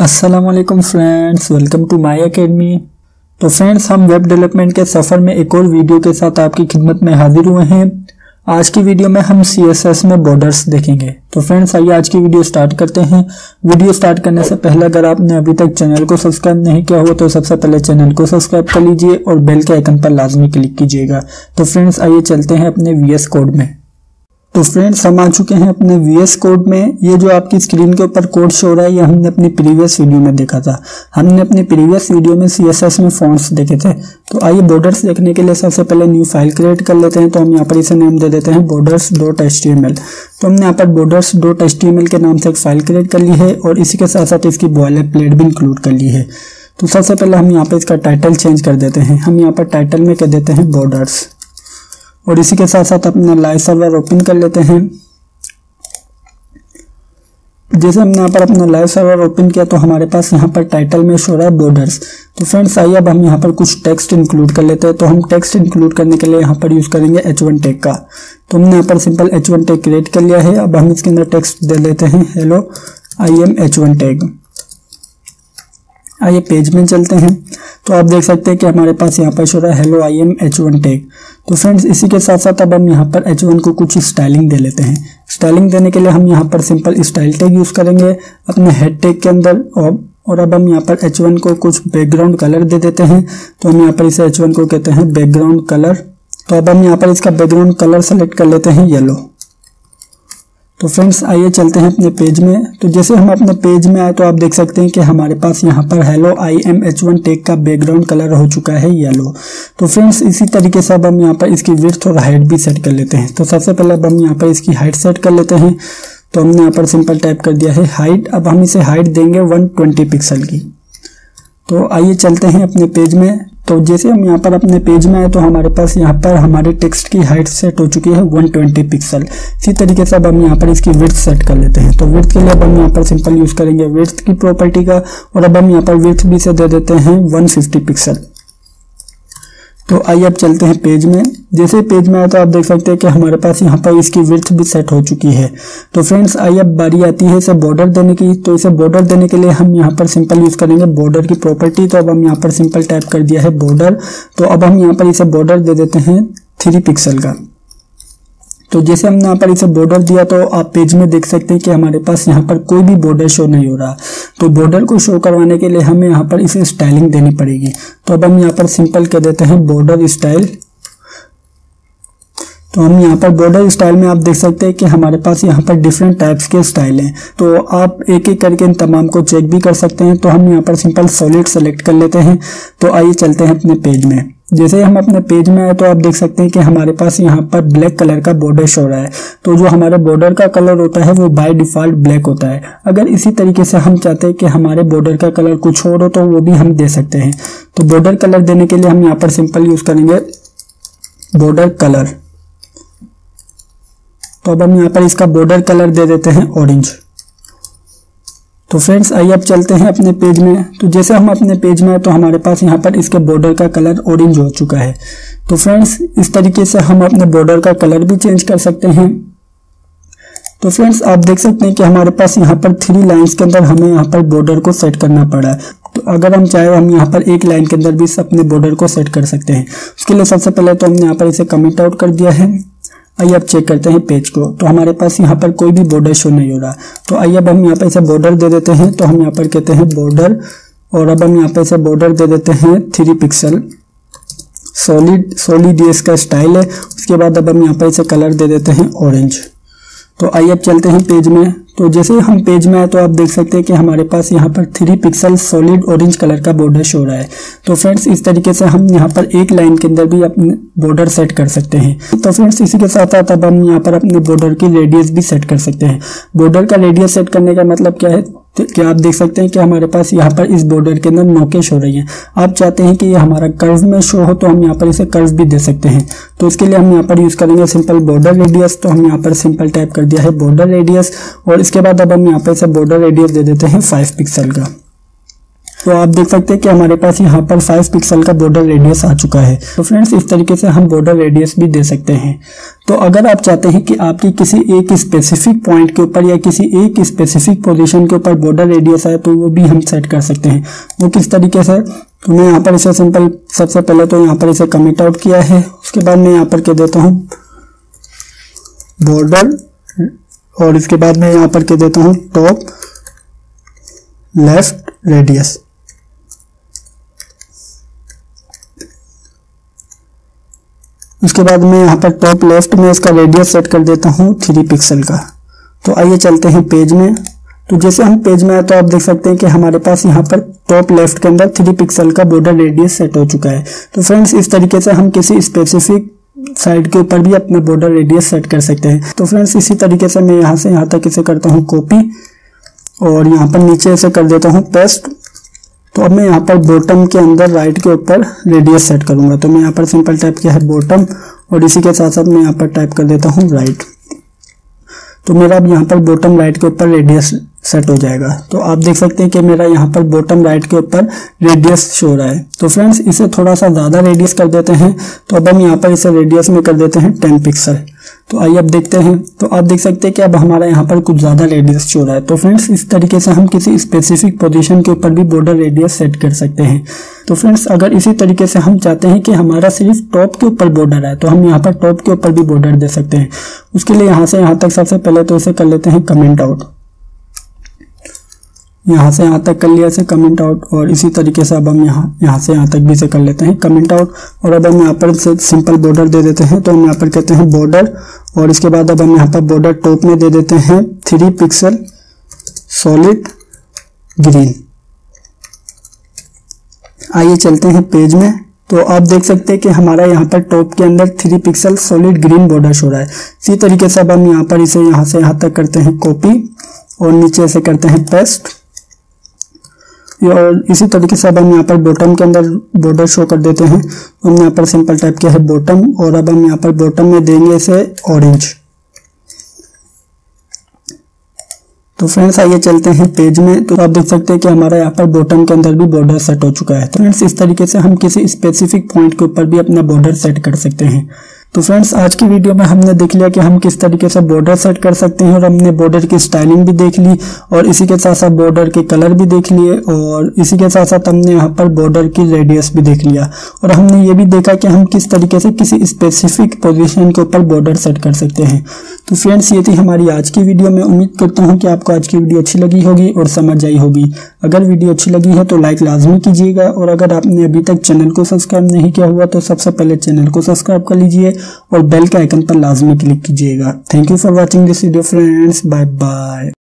अस्सलाम वालेकुम friends, welcome to my academy. तो फ्रेंड्स, हम वेब डेवलपमेंट के सफ़र में एक और वीडियो के साथ आपकी खिदमत में हाजिर हुए हैं। आज की वीडियो में हम CSS में बॉर्डर्स देखेंगे। तो फ्रेंड्स, आइए आज की वीडियो स्टार्ट करते हैं। वीडियो स्टार्ट करने से पहले अगर आपने अभी तक चैनल को सब्सक्राइब नहीं किया हो तो सबसे पहले चैनल को सब्सक्राइब कर लीजिए और बेल के आइकन पर लाजमी क्लिक कीजिएगा। तो फ्रेंड्स, आइए चलते हैं अपने VS कोड में। तो फ्रेंड्स, हम आ चुके हैं अपने VS कोड में। ये जो आपकी स्क्रीन के ऊपर कोड शो हो रहा है, ये हमने अपनी प्रीवियस वीडियो में देखा था। हमने अपनी प्रीवियस वीडियो में CSS में फॉन्ट्स देखे थे। तो आइए बॉर्डर्स देखने के लिए सबसे पहले न्यू फाइल क्रिएट कर लेते हैं। तो हम यहाँ पर इसे नेम दे देते हैं borders.html। तो हमने यहाँ पर borders.html के नाम से एक फाइल क्रिएट कर ली है और इसी के साथ साथ इसकी बॉयलरप्लेट भी इंक्लूड कर ली है। तो सबसे पहले हम यहाँ पर इसका टाइटल चेंज कर देते हैं। हम यहाँ पर टाइटल में कह देते हैं बॉर्डर्स और इसी के साथ साथ अपना लाइव सर्वर ओपन कर लेते हैं। जैसे हमने यहाँ पर अपना लाइव सर्वर ओपन किया तो हमारे पास यहाँ पर टाइटल में शो रहा है बॉर्डर्स। तो फ्रेंड्स, आइए अब हम यहाँ पर कुछ टेक्स्ट इंक्लूड कर लेते हैं। तो हम टेक्स्ट इंक्लूड करने के लिए यहाँ पर यूज करेंगे H1 टैग का। तो हमने यहाँ पर सिंपल H1 टैग क्रिएट कर लिया है। अब हम इसके अंदर टेक्स्ट दे लेते हैं hello I am H1 tag. आइए पेज में चलते हैं। तो आप देख सकते हैं कि हमारे पास यहाँ पर शो रहा है hello I am H1 tag. तो फ्रेंड्स, इसी के साथ साथ अब हम यहाँ पर H1 को कुछ स्टाइलिंग दे लेते हैं। स्टाइलिंग देने के लिए हम यहाँ पर सिंपल स्टाइल टैग यूज करेंगे अपने हेड टैग के अंदर और अब हम यहाँ पर H1 को कुछ बैकग्राउंड कलर दे देते हैं। तो हम यहाँ पर इसे H1 को कहते हैं बैकग्राउंड कलर। तो अब हम यहाँ पर इसका बैकग्राउंड कलर सेलेक्ट कर लेते हैं येलो। तो फ्रेंड्स, आइए चलते हैं अपने पेज में। तो जैसे हम अपने पेज में आए तो आप देख सकते हैं कि हमारे पास यहाँ पर hello I am H1 tag का बैकग्राउंड कलर हो चुका है येलो। तो फ्रेंड्स, इसी तरीके से अब हम यहाँ पर इसकी विड्थ और हाइट भी सेट कर लेते हैं। तो सबसे पहले अब हम यहाँ पर इसकी हाइट सेट कर लेते हैं। तो हमने यहाँ पर सिंपल टाइप कर दिया है हाइट। अब हम इसे हाइट देंगे 120 पिक्सल की। तो आइए चलते हैं अपने पेज में। तो जैसे हम यहाँ पर अपने पेज में आए तो हमारे पास यहाँ पर हमारे टेक्स्ट की हाइट सेट हो चुकी है 120 पिक्सल। इसी तरीके से अब हम यहाँ पर इसकी विड्थ सेट कर लेते हैं। तो विड्थ के लिए अब हम यहाँ पर सिंपल यूज करेंगे विड्थ की प्रॉपर्टी का और अब हम यहाँ पर विड्थ भी से दे देते हैं 150 पिक्सल। तो आइए अब चलते हैं पेज में। जैसे पेज में आए तो आप देख सकते हैं कि हमारे पास यहाँ पर इसकी विड्थ भी सेट हो चुकी है। तो फ्रेंड्स, आइए अब बारी आती है इसे बॉर्डर देने की। तो इसे बॉर्डर देने के लिए हम यहाँ पर सिंपल यूज करेंगे बॉर्डर की प्रॉपर्टी। तो अब हम यहाँ पर सिंपल टाइप कर दिया है बॉर्डर। तो अब हम यहाँ पर इसे बॉर्डर दे देते हैं 3 पिक्सल का। तो जैसे हमने यहाँ पर इसे बॉर्डर दिया तो आप पेज में देख सकते हैं कि हमारे पास यहाँ पर कोई भी बॉर्डर शो नहीं हो रहा। तो बॉर्डर को शो करवाने के लिए हमें यहाँ पर इसे स्टाइलिंग देनी पड़ेगी। तो अब हम यहाँ पर सिंपल कह देते हैं बॉर्डर स्टाइल। तो हम यहाँ पर बॉर्डर स्टाइल में आप देख सकते हैं कि हमारे पास यहाँ पर डिफरेंट टाइप्स के स्टाइल हैं। तो आप एक एक करके इन तमाम को चेक भी कर सकते हैं। तो हम यहाँ पर सिंपल सॉलिड सेलेक्ट कर लेते हैं। तो आइए चलते हैं अपने पेज में। जैसे हम अपने पेज में आए तो आप देख सकते हैं कि हमारे पास यहाँ पर ब्लैक कलर का बॉर्डर शो रहा है। तो जो हमारे बॉर्डर का कलर होता है वो बाय डिफॉल्ट ब्लैक होता है। अगर इसी तरीके से हम चाहते हैं कि हमारे बॉर्डर का कलर कुछ और हो तो वो भी हम दे सकते हैं। तो बॉर्डर कलर देने के लिए हम यहाँ पर सिंपल यूज करेंगे बॉर्डर कलर। तो अब हम यहाँ पर इसका बॉर्डर कलर दे देते हैं ऑरेंज। तो फ्रेंड्स, आइए अब चलते हैं अपने पेज में। तो जैसे हम अपने पेज में आए तो हमारे पास यहाँ पर इसके बॉर्डर का कलर ऑरेंज हो चुका है। तो फ्रेंड्स, इस तरीके से हम अपने बॉर्डर का कलर भी चेंज कर सकते हैं। तो फ्रेंड्स, आप देख सकते हैं कि हमारे पास यहाँ पर 3 लाइंस के अंदर हमें यहाँ पर बॉर्डर को सेट करना पड़ा है। तो अगर हम चाहे हम यहाँ पर एक लाइन के अंदर भी अपने बॉर्डर को सेट कर सकते हैं। उसके लिए सबसे पहले तो हमने यहाँ पर इसे कमेंट आउट कर दिया है। आइए अब चेक करते हैं पेज को। तो हमारे पास यहाँ पर कोई भी बॉर्डर शो नहीं हो रहा। तो आइए अब हम यहाँ पर इसे बॉर्डर दे देते हैं। तो हम यहाँ पर कहते हैं बॉर्डर और अब हम यहाँ पर इसे बॉर्डर दे देते हैं 3 पिक्सल। सॉलिड ये इसका स्टाइल है। उसके बाद अब हम यहाँ पर इसे कलर दे देते हैं ऑरेंज। तो आइए अब चलते हैं पेज में। तो जैसे हम पेज में आए तो आप देख सकते हैं कि हमारे पास यहाँ पर 3 पिक्सल सॉलिड ऑरेंज कलर का बॉर्डर शो रहा है। तो फ्रेंड्स, इस तरीके से हम यहाँ पर एक लाइन के अंदर भी अपने बॉर्डर सेट कर सकते हैं। तो फ्रेंड्स, इसी के साथ साथ अब हम यहाँ पर अपने बॉर्डर की रेडियस भी सेट कर सकते हैं। बॉर्डर का रेडियस सेट करने का मतलब क्या है? तो क्या आप देख सकते हैं कि हमारे पास यहाँ पर इस बॉर्डर के अंदर नोकें शो रही हैं। आप चाहते हैं कि ये हमारा कर्व में शो हो तो हम यहाँ पर इसे कर्व भी दे सकते हैं। तो इसके लिए हम यहाँ पर यूज करेंगे सिंपल बॉर्डर रेडियस। तो हम यहाँ पर सिंपल टाइप कर दिया है बॉर्डर रेडियस और इसके बाद अब हम यहाँ पर इसे बॉर्डर रेडियस दे देते हैं 5 पिक्सल का। तो आप देख सकते हैं कि हमारे पास यहाँ पर 5 पिक्सल का बॉर्डर रेडियस आ चुका है। तो फ्रेंड्स इस तरीके से हम बॉर्डर रेडियस भी दे सकते हैं। तो अगर आप चाहते हैं कि आपकी किसी एक स्पेसिफिक पॉइंट के ऊपर या किसी एक स्पेसिफिक पोजीशन के ऊपर बॉर्डर रेडियस है तो वो भी हम सेट कर सकते हैं। वो किस तरीके से, तो मैं यहाँ पर इसे सिंपल सबसे पहले तो यहाँ पर इसे कमिट आउट किया है। उसके बाद मैं यहाँ पर कह देता हूँ बॉर्डर और इसके बाद मैं यहाँ पर कह देता हूँ टॉप लेफ्ट रेडियस। उसके बाद मैं यहाँ पर टॉप लेफ्ट में इसका रेडियस सेट कर देता हूँ 3 पिक्सल का। तो आइए चलते हैं पेज में। तो जैसे हम पेज में आए तो आप देख सकते हैं कि हमारे पास यहाँ पर टॉप लेफ्ट के अंदर 3 पिक्सल का बॉर्डर रेडियस सेट हो चुका है। तो फ्रेंड्स इस तरीके से हम किसी स्पेसिफिक साइड के ऊपर भी अपना बॉर्डर रेडियस सेट कर सकते हैं। तो फ्रेंड्स इसी तरीके से मैं यहाँ से यहाँ तक इसे करता हूँ कॉपी और यहाँ पर नीचे इसे कर देता हूँ पेस्ट। तो अब मैं यहाँ पर बॉटम के अंदर राइट के ऊपर रेडियस सेट करूंगा। तो मैं यहाँ पर सिंपल टाइप किया है बॉटम और इसी के साथ साथ मैं यहाँ पर टाइप कर देता हूँ राइट। तो मेरा अब यहाँ पर बॉटम राइट के ऊपर रेडियस सेट हो जाएगा। तो आप देख सकते हैं कि मेरा यहाँ पर बॉटम राइट के ऊपर रेडियस शो हो रहा है। तो फ्रेंड्स इसे थोड़ा सा ज़्यादा रेडियस कर देते हैं। तो अब हम यहाँ पर इसे रेडियस में कर देते हैं 10 पिक्सल। तो आइए अब देखते हैं। तो आप देख सकते हैं कि अब हमारा यहाँ पर कुछ ज़्यादा रेडियस शो रहा है। तो फ्रेंड्स इस तरीके से हम किसी स्पेसिफिक पोजीशन के ऊपर भी बॉर्डर रेडियस सेट कर सकते हैं। तो फ्रेंड्स अगर इसी तरीके से हम चाहते हैं कि हमारा सिर्फ टॉप के ऊपर बॉर्डर है तो हम यहाँ पर टॉप के ऊपर भी बॉर्डर दे सकते हैं। उसके लिए यहाँ से यहाँ तक सबसे पहले तो इसे कर लेते हैं कमेंट आउट। यहाँ से यहाँ तक कर लिया इसे कमेंट आउट और इसी तरीके से अब हम यहाँ से यहाँ तक भी इसे कर लेते हैं कमेंट आउट। और अब हम यहाँ पर सिंपल बॉर्डर दे देते हैं। तो हम यहाँ पर कहते हैं बॉर्डर और इसके बाद अब हम यहाँ पर बॉर्डर टॉप में दे देते हैं 3 पिक्सल सॉलिड ग्रीन। आइए चलते हैं पेज में। तो आप देख सकते हैं कि हमारा यहाँ पर टॉप के अंदर 3 pixel solid green border show रहा है। इसी तरीके से अब हम यहाँ पर इसे यहाँ से यहाँ तक करते हैं कॉपी और नीचे से करते हैं पेस्ट और इसी तरीके से अब हम यहाँ पर बॉटम के अंदर बॉर्डर शो कर देते हैं। हम यहाँ पर सिंपल टाइप किया है बॉटम और अब हम यहाँ पर बॉटम में देंगे इसे ऑरेंज। तो फ्रेंड्स आइए चलते हैं पेज में। तो आप देख सकते हैं कि हमारा यहाँ पर बॉटम के अंदर भी बॉर्डर सेट हो चुका है। तो फ्रेंड्स इस तरीके से हम किसी स्पेसिफिक पॉइंट के ऊपर भी अपना बॉर्डर सेट कर सकते हैं। तो फ्रेंड्स आज की वीडियो में हमने देख लिया कि हम किस तरीके से बॉर्डर सेट कर सकते हैं और हमने बॉर्डर की स्टाइलिंग भी देख ली और इसी के साथ साथ बॉर्डर के कलर भी देख लिए और इसी के साथ साथ हमने यहाँ पर बॉर्डर की रेडियस भी देख लिया और हमने ये भी देखा कि हम किस तरीके से किसी स्पेसिफिक पोजीशन के ऊपर बॉर्डर सेट कर सकते हैं। तो फ्रेंड्स ये थी हमारी आज की वीडियो। मैं उम्मीद करता हूँ कि आपको आज की वीडियो अच्छी लगी होगी और समझ आई होगी। अगर वीडियो अच्छी लगी है तो लाइक लाजमी कीजिएगा और अगर आपने अभी तक चैनल को सब्सक्राइब नहीं किया हुआ तो सबसे पहले चैनल को सब्सक्राइब कर लीजिए और बेल के आइकन पर लाजमी क्लिक कीजिएगा। Thank you for watching this video friends. Bye bye.